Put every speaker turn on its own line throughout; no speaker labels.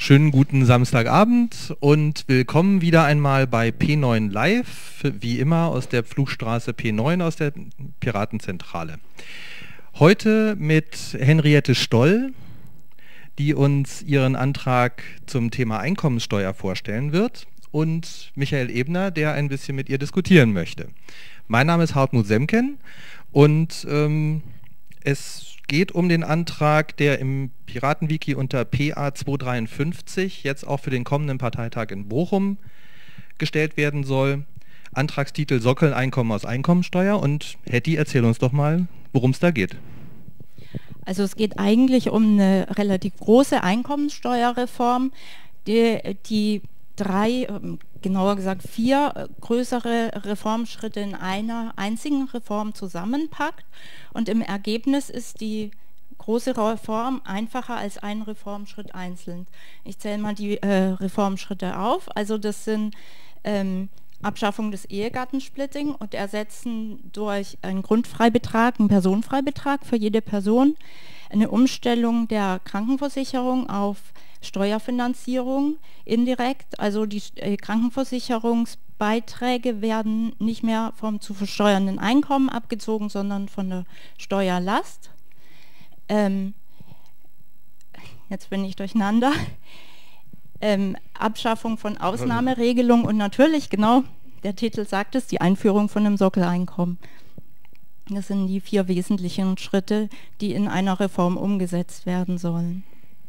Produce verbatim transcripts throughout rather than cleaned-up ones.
Schönen guten Samstagabend und willkommen wieder einmal bei P neun Live, wie immer aus der Pflugstraße P neun aus der Piratenzentrale. Heute mit Henriette Stoll, die uns ihren Antrag zum Thema Einkommenssteuer vorstellen wird, und Michael Ebner, der ein bisschen mit ihr diskutieren möchte. Mein Name ist Hartmut Semken und ähm, es geht um den Antrag, der im Piratenwiki unter P A zweihundertdreiundfünfzig jetzt auch für den kommenden Parteitag in Bochum gestellt werden soll. Antragstitel Sockeleinkommen aus Einkommensteuer. Und Hetty, erzähl uns doch mal, worum es da geht.
Also es geht eigentlich um eine relativ große Einkommenssteuerreform, die, die drei, genauer gesagt vier größere Reformschritte in einer einzigen Reform zusammenpackt. Und im Ergebnis ist die große Reform einfacher als ein Reformschritt einzeln. Ich zähle mal die äh, Reformschritte auf. Also das sind ähm, Abschaffung des Ehegattensplitting und Ersetzen durch einen Grundfreibetrag, einen Personenfreibetrag für jede Person, eine Umstellung der Krankenversicherung auf Steuerfinanzierung indirekt, also die äh, Krankenversicherungsbeiträge werden nicht mehr vom zu versteuernden Einkommen abgezogen, sondern von der Steuerlast. Ähm, jetzt bin ich durcheinander. Ähm, Abschaffung von Ausnahmeregelungen und natürlich, genau, der Titel sagt es, die Einführung von einem Sockeleinkommen. Das sind die vier wesentlichen Schritte, die in einer Reform umgesetzt werden sollen.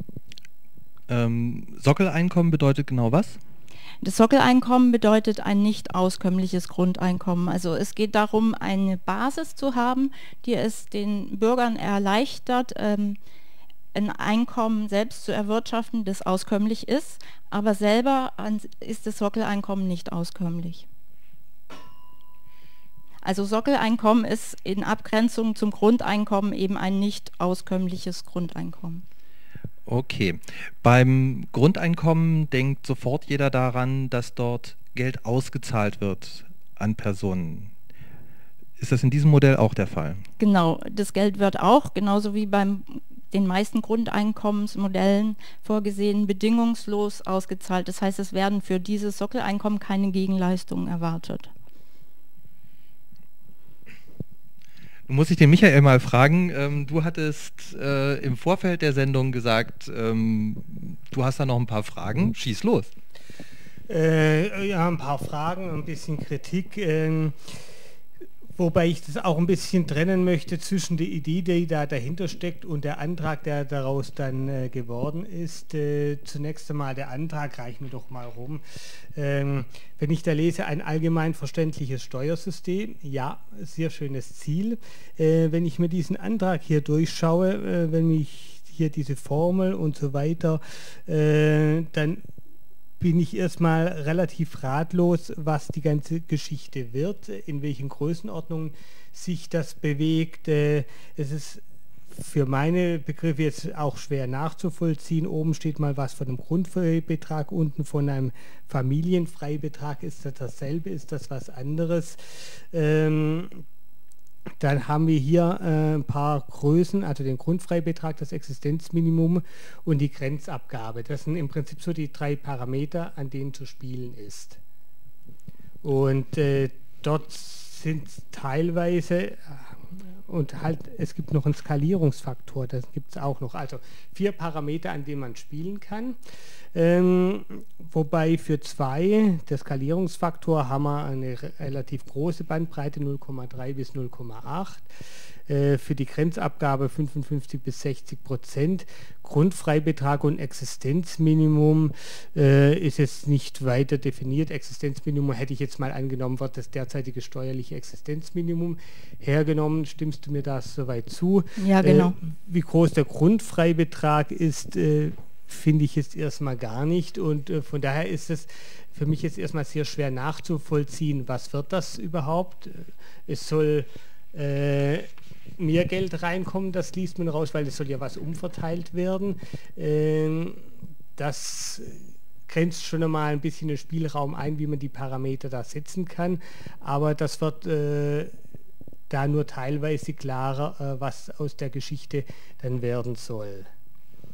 Ähm, Sockeleinkommen bedeutet genau was?
Das Sockeleinkommen bedeutet ein nicht auskömmliches Grundeinkommen. Also es geht darum, eine Basis zu haben, die es den Bürgern erleichtert, ähm, ein Einkommen selbst zu erwirtschaften, das auskömmlich ist, aber selber ist das Sockeleinkommen nicht auskömmlich. Also Sockeleinkommen ist in Abgrenzung zum Grundeinkommen eben ein nicht auskömmliches Grundeinkommen.
Okay. Beim Grundeinkommen denkt sofort jeder daran, dass dort Geld ausgezahlt wird an Personen. Ist das in diesem Modell auch der Fall?
Genau, das Geld wird auch, genauso wie beim den meisten Grundeinkommensmodellen vorgesehen, bedingungslos ausgezahlt. Das heißt, es werden für dieses Sockeleinkommen keine Gegenleistungen erwartet.
Nun muss ich den Michael mal fragen, ähm, du hattest äh, im Vorfeld der Sendung gesagt, ähm, du hast da noch ein paar Fragen. Schieß los.
Äh, ja, ein paar Fragen, ein bisschen Kritik. Ähm, Wobei ich das auch ein bisschen trennen möchte zwischen der Idee, die da dahinter steckt, und der Antrag, der daraus dann äh, geworden ist. Äh, zunächst einmal der Antrag, reich mir doch mal rum. Ähm, wenn ich da lese, ein allgemein verständliches Steuersystem, ja, sehr schönes Ziel. Äh, wenn ich mir diesen Antrag hier durchschaue, äh, wenn ich hier diese Formel und so weiter, äh, dann bin ich erstmal relativ ratlos, was die ganze Geschichte wird, in welchen Größenordnungen sich das bewegt. Es ist für meine Begriffe jetzt auch schwer nachzuvollziehen. Oben steht mal was von einem Grundfreibetrag, unten von einem Familienfreibetrag. Ist das dasselbe? Ist das was anderes? Ähm, Dann haben wir hier äh, ein paar Größen, also den Grundfreibetrag, das Existenzminimum und die Grenzabgabe. Das sind im Prinzip so die drei Parameter, an denen zu spielen ist. Und äh, dort sind teilweise, und halt, es gibt noch einen Skalierungsfaktor, das gibt es auch noch. Also vier Parameter, an denen man spielen kann. Ähm, wobei für zwei, der Skalierungsfaktor, haben wir eine relativ große Bandbreite, null Komma drei bis null Komma acht. Äh, für die Grenzabgabe fünfundfünfzig bis sechzig Prozent. Grundfreibetrag und Existenzminimum äh, ist jetzt nicht weiter definiert. Existenzminimum hätte ich jetzt mal angenommen, wird das derzeitige steuerliche Existenzminimum hergenommen. Stimmst du mir das soweit zu?
Ja, genau.
Äh, wie groß der Grundfreibetrag ist, äh, finde ich jetzt erstmal gar nicht, und äh, von daher ist es für mich jetzt erstmal sehr schwer nachzuvollziehen, was wird das überhaupt. Es soll äh, mehr Geld reinkommen, das liest man raus, weil es soll ja was umverteilt werden. Ähm, das grenzt schon einmal ein bisschen den Spielraum ein, wie man die Parameter da setzen kann, aber das wird äh, da nur teilweise klarer, äh, was aus der Geschichte dann werden soll.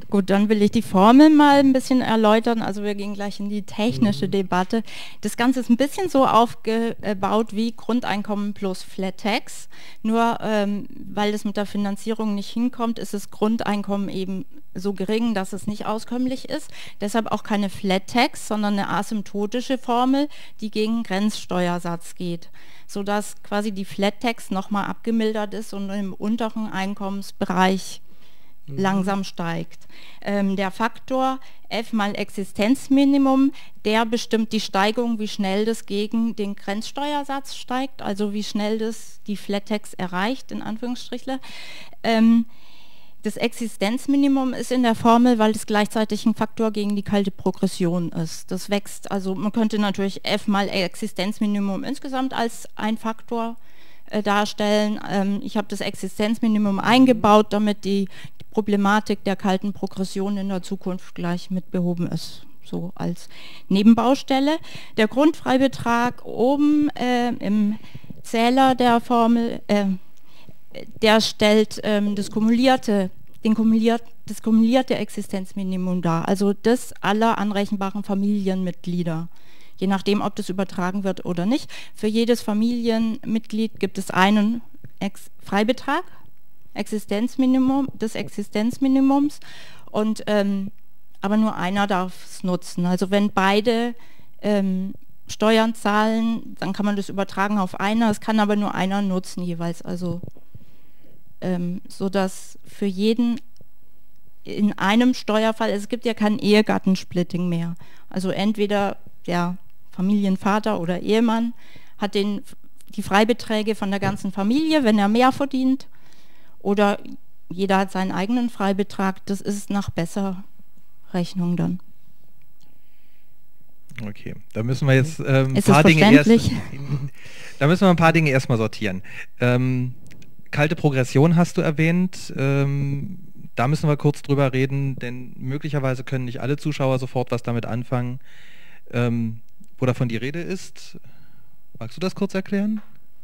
Gut, dann will ich die Formel mal ein bisschen erläutern. Also wir gehen gleich in die technische mhm. Debatte. Das Ganze ist ein bisschen so aufgebaut wie Grundeinkommen plus Flat Tax. Nur ähm, weil es mit der Finanzierung nicht hinkommt, ist das Grundeinkommen eben so gering, dass es nicht auskömmlich ist. Deshalb auch keine Flat Tax, sondern eine asymptotische Formel, die gegen Grenzsteuersatz geht, sodass quasi die Flat Tax nochmal abgemildert ist und im unteren Einkommensbereich langsam steigt. Ähm, der Faktor F mal Existenzminimum, der bestimmt die Steigung, wie schnell das gegen den Grenzsteuersatz steigt, also wie schnell das die Flat Tax erreicht, in Anführungsstrichen. Ähm, das Existenzminimum ist in der Formel, weil es gleichzeitig ein Faktor gegen die kalte Progression ist. Das wächst, also man könnte natürlich F mal Existenzminimum insgesamt als ein Faktor äh, darstellen. Ähm, ich habe das Existenzminimum eingebaut, damit die Problematik der kalten Progression in der Zukunft gleich mit behoben ist, so als Nebenbaustelle. Der Grundfreibetrag oben äh, im Zähler der Formel, äh, der stellt ähm, das kumulierte, den kumuliert, das kumulierte Existenzminimum dar, also das aller anrechenbaren Familienmitglieder, je nachdem, ob das übertragen wird oder nicht. Für jedes Familienmitglied gibt es einen Ex- Freibetrag, Existenzminimum, des Existenzminimums, und ähm, aber nur einer darf es nutzen. Also wenn beide ähm, Steuern zahlen, dann kann man das übertragen auf einer, es kann aber nur einer nutzen jeweils, also ähm, so dass für jeden in einem Steuerfall, es gibt ja kein Ehegattensplitting mehr, also entweder der Familienvater oder Ehemann hat den, die Freibeträge von der ganzen Familie, wenn er mehr verdient, oder jeder hat seinen eigenen Freibetrag, das ist nach Besserrechnung dann.
Okay, da müssen wir jetzt äh, ein paar Dinge erst, da müssen wir ein paar Dinge erstmal sortieren. Ähm, kalte Progression hast du erwähnt, ähm, da müssen wir kurz drüber reden, denn möglicherweise können nicht alle Zuschauer sofort was damit anfangen, ähm, wo davon die Rede ist. Magst du das kurz erklären?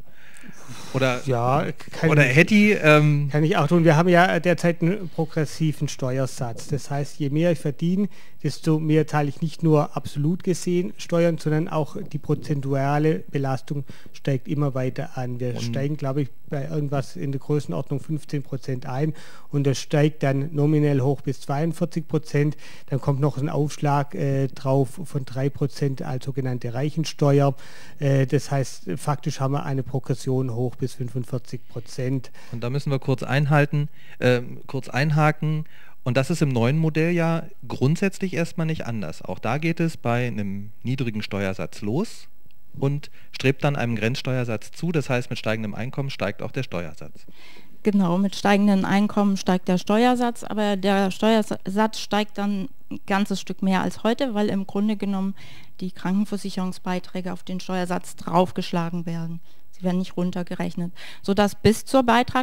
Oder,
ja, kann
oder Hetty, ähm
kann ich auch tun. Wir haben ja derzeit einen progressiven Steuersatz. Das heißt, je mehr ich verdiene, desto mehr zahle ich nicht nur absolut gesehen Steuern, sondern auch die prozentuale Belastung steigt immer weiter an. Wir und steigen, glaube ich, bei irgendwas in der Größenordnung fünfzehn Prozent ein und das steigt dann nominell hoch bis zweiundvierzig Prozent. Dann kommt noch ein Aufschlag äh, drauf von drei Prozent als sogenannte Reichensteuer. Äh, das heißt, faktisch haben wir eine Progression hoch bis fünfundvierzig Prozent.
Und da müssen wir kurz einhalten, äh, kurz einhaken. Und das ist im neuen Modell ja grundsätzlich erstmal nicht anders. Auch da geht es bei einem niedrigen Steuersatz los und strebt dann einem Grenzsteuersatz zu. Das heißt, mit steigendem Einkommen steigt auch der Steuersatz.
Genau, mit steigenden Einkommen steigt der Steuersatz, aber der Steuersatz steigt dann ein ganzes Stück mehr als heute, weil im Grunde genommen die Krankenversicherungsbeiträge auf den Steuersatz draufgeschlagen werden. Sie werden nicht runtergerechnet, sodass bis zur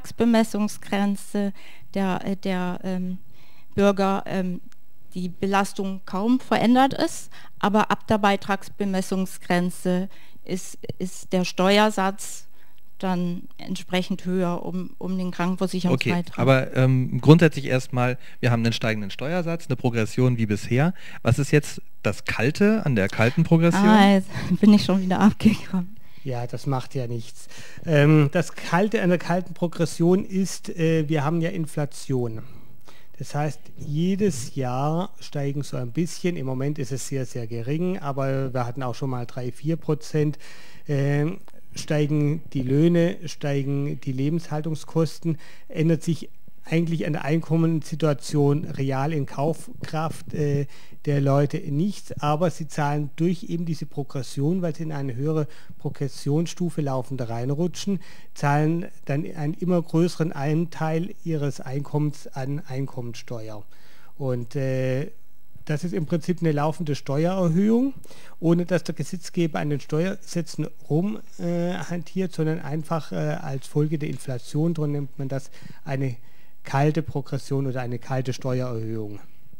Beitragsbemessungsgrenze der, der ähm, Bürger ähm, die Belastung kaum verändert ist, aber ab der Beitragsbemessungsgrenze ist, ist der Steuersatz dann entsprechend höher, um, um den Krankenversicherungsbeitrag.
Okay, aber ähm, grundsätzlich erstmal, wir haben einen steigenden Steuersatz, eine Progression wie bisher. Was ist jetzt das Kalte an der kalten Progression?
Ah, jetzt bin ich schon wieder abgekommen.
Ja, das macht ja nichts. Ähm, das Kalte an der kalten Progression ist, äh, wir haben ja Inflation. Das heißt, jedes Jahr steigen so ein bisschen, im Moment ist es sehr, sehr gering, aber wir hatten auch schon mal drei, vier Prozent, äh, steigen die Löhne, steigen die Lebenshaltungskosten, ändert sich eigentlich an der Einkommenssituation real in Kaufkraft äh, der Leute nichts, aber sie zahlen durch eben diese Progression, weil sie in eine höhere Progressionsstufe laufend reinrutschen, zahlen dann einen immer größeren Anteil ihres Einkommens an Einkommensteuer. Und äh, das ist im Prinzip eine laufende Steuererhöhung, ohne dass der Gesetzgeber an den Steuersätzen rumhantiert, äh, sondern einfach äh, als Folge der Inflation, darum nennt man das eine kalte Progression oder eine kalte Steuererhöhung.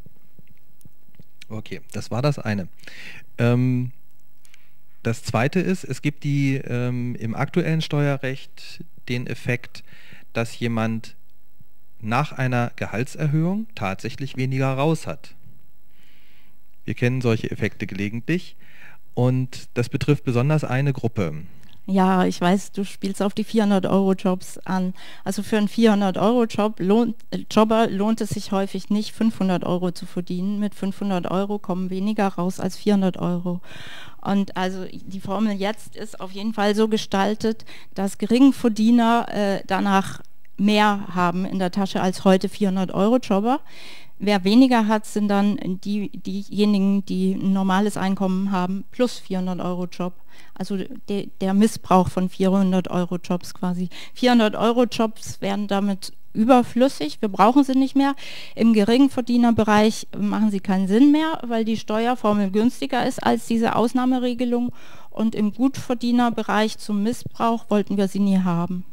Okay, das war das eine. Ähm, das zweite ist, es gibt die ähm, im aktuellen Steuerrecht den Effekt, dass jemand nach einer Gehaltserhöhung tatsächlich weniger raus hat. Wir kennen solche Effekte gelegentlich und das betrifft besonders eine Gruppe.
Ja, ich weiß, du spielst auf die vierhundert-Euro-Jobs an. Also für einen vierhundert-Euro-Job lohnt, äh, Jobber lohnt es sich häufig nicht, fünfhundert Euro zu verdienen. Mit fünfhundert Euro kommen weniger raus als vierhundert Euro. Und also die Formel jetzt ist auf jeden Fall so gestaltet, dass Geringverdiener äh, danach mehr haben in der Tasche als heute vierhundert-Euro-Jobber. Wer weniger hat, sind dann die, diejenigen, die ein normales Einkommen haben, plus vierhundert-Euro-Job. Also de, der Missbrauch von vierhundert-Euro-Jobs quasi. vierhundert-Euro-Jobs werden damit überflüssig, wir brauchen sie nicht mehr. Im Geringverdienerbereich machen sie keinen Sinn mehr, weil die Steuerformel günstiger ist als diese Ausnahmeregelung. Und im Gutverdienerbereich zum Missbrauch wollten wir sie nie haben.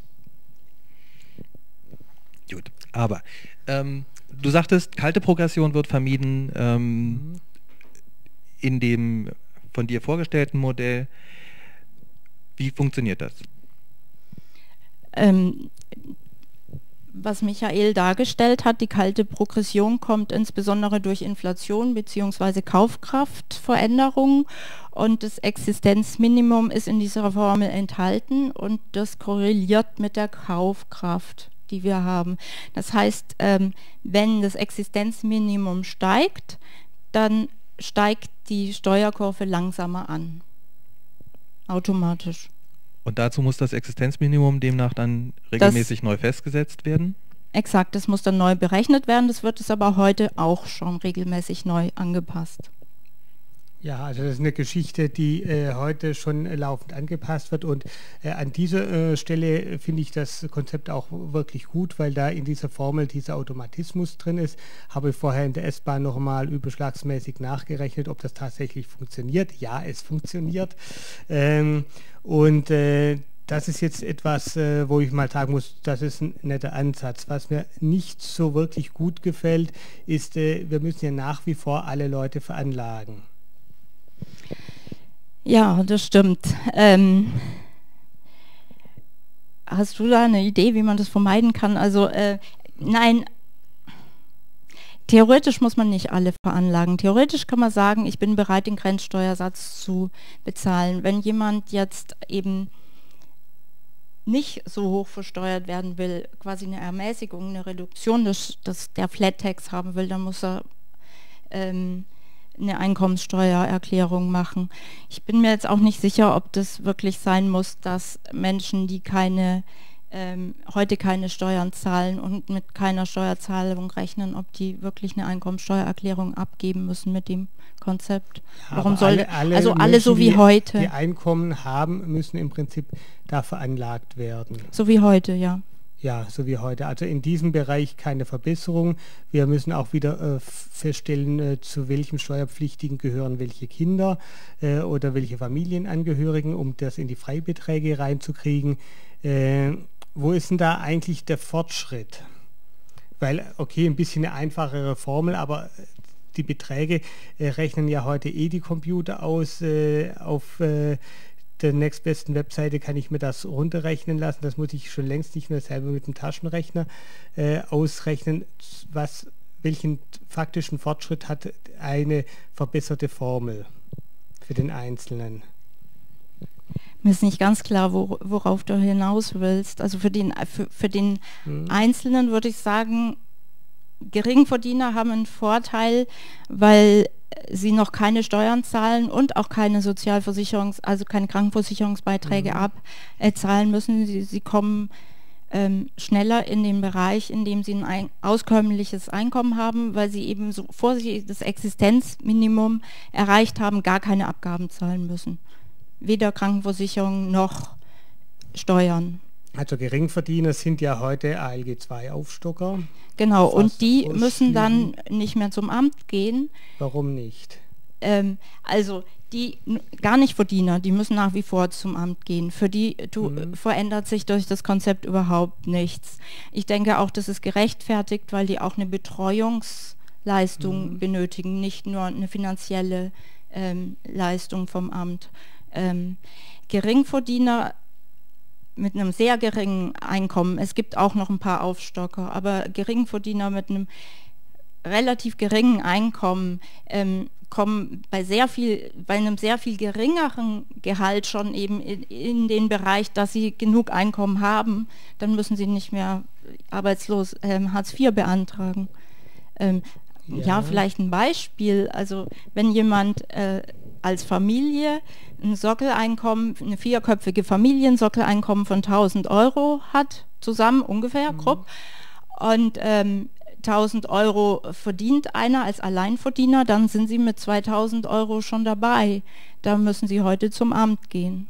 Gut, aber ähm, du sagtest, kalte Progression wird vermieden ähm, mhm. in dem von dir vorgestellten Modell. Wie funktioniert das?
Ähm, was Michael dargestellt hat, die kalte Progression kommt insbesondere durch Inflation bzw. Kaufkraftveränderungen und das Existenzminimum ist in dieser Formel enthalten und das korreliert mit der Kaufkraft, die wir haben. Das heißt, ähm, wenn das Existenzminimum steigt, dann steigt die Steuerkurve langsamer an. Automatisch.
Und dazu muss das Existenzminimum demnach dann regelmäßig das, neu festgesetzt werden?
Exakt, das muss dann neu berechnet werden, das wird es aber heute auch schon regelmäßig neu angepasst.
Ja, also das ist eine Geschichte, die äh, heute schon äh, laufend angepasst wird und äh, an dieser äh, Stelle finde ich das Konzept auch wirklich gut, weil da in dieser Formel dieser Automatismus drin ist. Habe ich vorher in der S-Bahn noch mal überschlagsmäßig nachgerechnet, ob das tatsächlich funktioniert. Ja, es funktioniert. Ähm, und äh, das ist jetzt etwas, äh, wo ich mal sagen muss, das ist ein netter Ansatz. Was mir nicht so wirklich gut gefällt, ist, äh, wir müssen ja nach wie vor alle Leute veranlagen.
Ja, das stimmt. Ähm, hast du da eine Idee, wie man das vermeiden kann? Also äh, nein, theoretisch muss man nicht alle veranlagen. Theoretisch kann man sagen, ich bin bereit, den Grenzsteuersatz zu bezahlen. Wenn jemand jetzt eben nicht so hoch versteuert werden will, quasi eine Ermäßigung, eine Reduktion des, des, der Flat Tax haben will, dann muss er ähm, eine Einkommenssteuererklärung machen. Ich bin mir jetzt auch nicht sicher, ob das wirklich sein muss, dass Menschen, die keine ähm, heute keine Steuern zahlen und mit keiner Steuerzahlung rechnen, ob die wirklich eine Einkommenssteuererklärung abgeben müssen mit dem Konzept.
Ja,
Warum soll
alle, alle
also alle
Menschen,
so wie
die,
heute?
Die Einkommen haben, müssen im Prinzip da veranlagt werden.
So wie heute, ja.
Ja, so wie heute. Also in diesem Bereich keine Verbesserung. Wir müssen auch wieder äh, feststellen, äh, zu welchem Steuerpflichtigen gehören welche Kinder äh, oder welche Familienangehörigen, um das in die Freibeträge reinzukriegen. Äh, wo ist denn da eigentlich der Fortschritt? Weil, okay, ein bisschen eine einfachere Formel, aber die Beträge äh, rechnen ja heute eh die Computer aus äh, auf äh, der nächstbesten Webseite kann ich mir das runterrechnen lassen. Das muss ich schon längst nicht mehr selber mit dem Taschenrechner äh, ausrechnen. Was, welchen faktischen Fortschritt hat eine verbesserte Formel für den Einzelnen?
Mir ist nicht ganz klar, wo, worauf du hinaus willst. Also für den, für, für den hm. Einzelnen würde ich sagen, Geringverdiener haben einen Vorteil, weil sie noch keine Steuern zahlen und auch keine Sozialversicherungs-, also keine Krankenversicherungsbeiträge mhm. abzahlen müssen. Sie, sie kommen ähm, schneller in den Bereich, in dem sie ein, ein auskömmliches Einkommen haben, weil sie eben so, bevor sie das Existenzminimum erreicht haben, gar keine Abgaben zahlen müssen. Weder Krankenversicherung noch Steuern.
Also Geringverdiener sind ja heute A L G zwei Aufstocker.
Genau, und die müssen dann nicht mehr zum Amt gehen.
Warum nicht?
Ähm, also die gar nicht Verdiener, die müssen nach wie vor zum Amt gehen. Für die du, mhm. verändert sich durch das Konzept überhaupt nichts. Ich denke auch, das ist gerechtfertigt, weil die auch eine Betreuungsleistung mhm. benötigen, nicht nur eine finanzielle ähm, Leistung vom Amt. Ähm, Geringverdiener mit einem sehr geringen Einkommen, es gibt auch noch ein paar Aufstocker, aber Geringverdiener mit einem relativ geringen Einkommen ähm, kommen bei sehr viel, bei einem sehr viel geringeren Gehalt schon eben in, in den Bereich, dass sie genug Einkommen haben, dann müssen sie nicht mehr arbeitslos ähm, Hartz vier beantragen. Ähm, ja. ja, vielleicht ein Beispiel, also wenn jemand äh, als Familie ein Sockeleinkommen, eine vierköpfige Familie, ein Sockeleinkommen von tausend Euro hat, zusammen ungefähr, mhm. grob, und ähm, tausend Euro verdient einer als Alleinverdiener, dann sind sie mit zweitausend Euro schon dabei. Da müssen sie heute zum Amt gehen.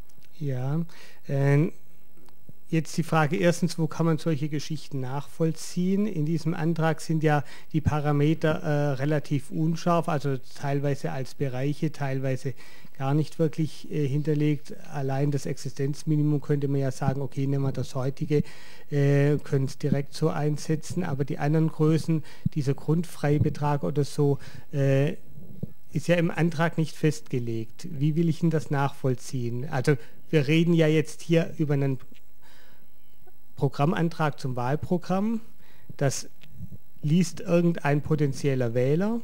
Ja, äh, jetzt die Frage erstens, wo kann man solche Geschichten nachvollziehen? In diesem Antrag sind ja die Parameter äh, relativ unscharf, also teilweise als Bereiche, teilweise gar nicht wirklich äh, hinterlegt. Allein das Existenzminimum könnte man ja sagen, okay, nehmen wir das heutige, äh, können es direkt so einsetzen, aber die anderen Größen, dieser Grundfreibetrag oder so, äh, ist ja im Antrag nicht festgelegt. Wie will ich denn das nachvollziehen? Also wir reden ja jetzt hier über einen Programmantrag zum Wahlprogramm. Das liest irgendein potenzieller Wähler.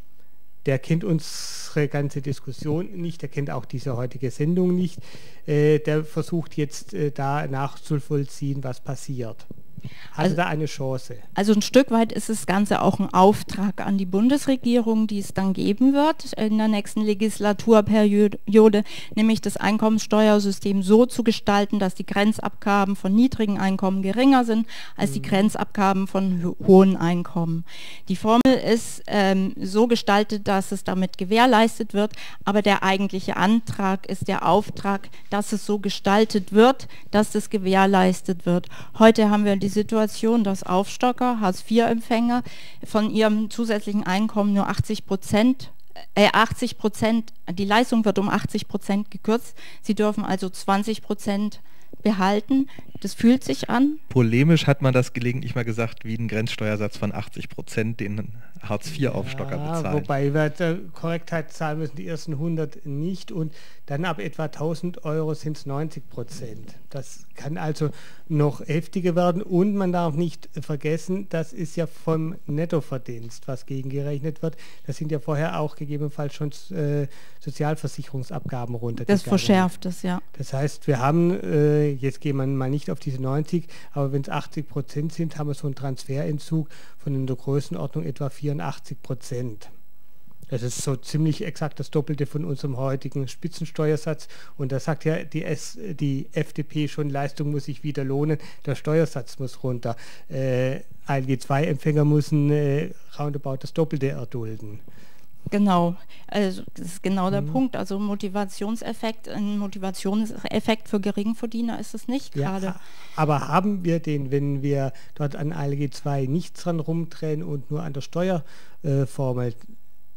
Der kennt unsere ganze Diskussion nicht, der kennt auch diese heutige Sendung nicht. Äh, der versucht jetzt äh, da nachzuvollziehen, was passiert. Hat also, er da eine Chance?
Also ein Stück weit ist das Ganze auch ein Auftrag an die Bundesregierung, die es dann geben wird in der nächsten Legislaturperiode, nämlich das Einkommenssteuersystem so zu gestalten, dass die Grenzabgaben von niedrigen Einkommen geringer sind als mhm. die Grenzabgaben von ho hohen Einkommen. Die Formel ist ähm, so gestaltet, dass es damit gewährleistet wird, aber der eigentliche Antrag ist der Auftrag, dass es so gestaltet wird, dass das gewährleistet wird. Heute haben wir die Situation, dass Aufstocker, Hartz vier Empfänger von ihrem zusätzlichen Einkommen nur achtzig Prozent, äh achtzig Prozent, die Leistung wird um achtzig Prozent gekürzt. Sie dürfen also zwanzig Prozent behalten. Das fühlt sich an.
Polemisch hat man das gelegentlich mal gesagt, wie ein Grenzsteuersatz von achtzig Prozent, den Hartz vier Aufstocker ja, bezahlen.
Wobei wir der Korrektheit zahlen müssen, die ersten hundert nicht und dann ab etwa tausend Euro sind es neunzig Prozent. Das kann also noch heftiger werden und man darf nicht vergessen, das ist ja vom Nettoverdienst, was gegengerechnet wird. Das sind ja vorher auch gegebenenfalls schon äh, Sozialversicherungsabgaben runtergegangen.
Das verschärft es, ja.
Das heißt, wir haben, äh, jetzt gehen wir mal nicht auf diese neunzig, aber wenn es achtzig Prozent sind, haben wir so einen Transferentzug von in der Größenordnung etwa vierundachtzig Prozent. Das ist so ziemlich exakt das Doppelte von unserem heutigen Spitzensteuersatz. Und da sagt ja die, S, die F D P schon, Leistung muss sich wieder lohnen, der Steuersatz muss runter. Äh, A L G zwei Empfänger müssen äh, roundabout das Doppelte erdulden.
Genau, also das ist genau der mhm. Punkt. Also Motivationseffekt, ein Motivationseffekt für Geringverdiener ist es nicht gerade.
Ja, aber haben wir den, wenn wir dort an A L G zwei nichts dran rumdrehen und nur an der Steuerformel? Äh,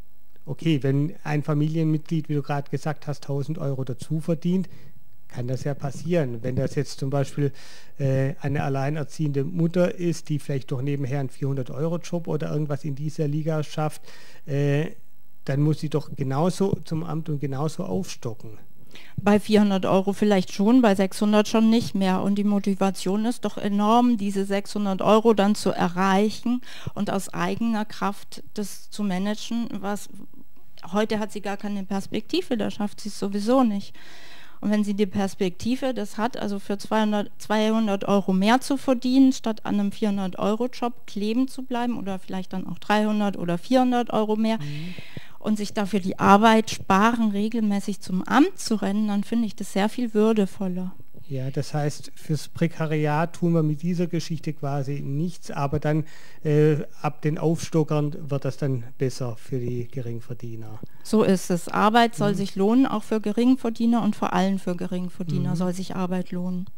okay, wenn ein Familienmitglied, wie du gerade gesagt hast, tausend Euro dazu verdient, kann das ja passieren. Wenn das jetzt zum Beispiel äh, eine alleinerziehende Mutter ist, die vielleicht doch nebenher einen vierhundert Euro Job oder irgendwas in dieser Liga schafft, äh, dann muss sie doch genauso zum Amt und genauso aufstocken.
Bei vierhundert Euro vielleicht schon, bei sechshundert schon nicht mehr. Und die Motivation ist doch enorm, diese sechshundert Euro dann zu erreichen und aus eigener Kraft das zu managen, was heute hat sie gar keine Perspektive, da schafft sie es sowieso nicht. Und wenn sie die Perspektive das hat, also für zweihundert, zweihundert Euro mehr zu verdienen, statt an einem vierhundert Euro Job kleben zu bleiben oder vielleicht dann auch dreihundert oder vierhundert Euro mehr mhm. und sich dafür die Arbeit sparen, regelmäßig zum Amt zu rennen, dann finde ich das sehr viel würdevoller.
Ja, das heißt, fürs Prekariat tun wir mit dieser Geschichte quasi nichts, aber dann äh, ab den Aufstockern wird das dann besser für die Geringverdiener.
So ist es. Arbeit soll mhm. sich lohnen, auch für Geringverdiener und vor allem für Geringverdiener mhm. soll sich Arbeit lohnen.